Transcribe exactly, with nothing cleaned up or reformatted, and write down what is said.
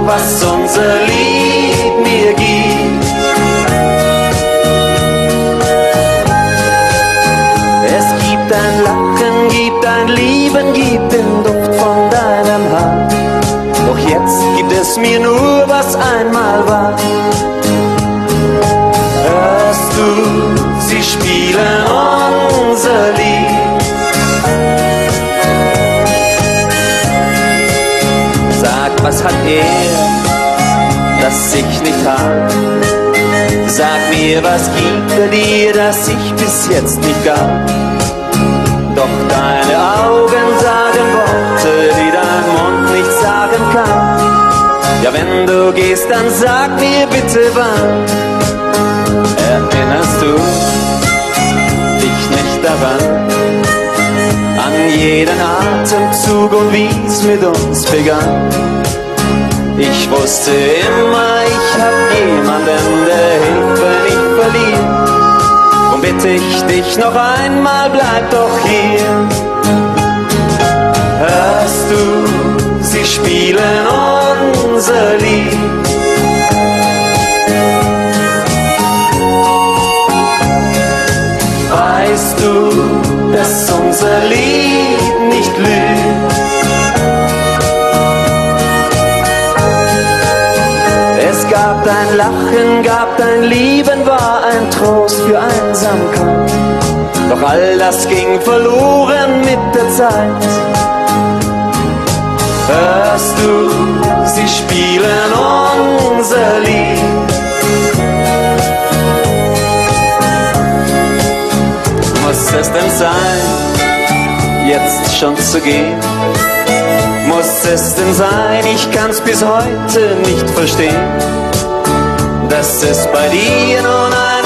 was unser Lied mir gibt. Es gibt ein Lachen, gibt ein Lieben, gibt den Duft von deinem Haar. Doch jetzt gibt es mir nur, was einmal war. Hörst du, sie spielen unser Lied. Sag, was hat er, das ich nicht hab? Sag mir, was gibt er dir, das ich bis jetzt nicht gab? Doch deine Augen sagen Worte, die dein Mund nicht sagen kann. Ja, wenn du gehst, dann sag mir bitte wann. Erinnerst du dich nicht daran? An jeden Atemzug und wie's mit uns begann. Ich wusste immer, ich hab jemanden, der hilft, wenn ich verliere. Drum bitte ich dich noch einmal, bleib doch hier. Hörst du, sie spielen unser Lied. Weißt du, dass unser Lied nicht lügt? Es gab dein Lachen, gab dein Lieben, war ein Trost für Einsamkeit. Doch all das ging verloren mit der Zeit. Hörst du, sie spielen unser Lied. Muss es denn sein, jetzt schon zu gehen? Muss es denn sein, ich kann's bis heute nicht verstehen, dass es bei dir nun ein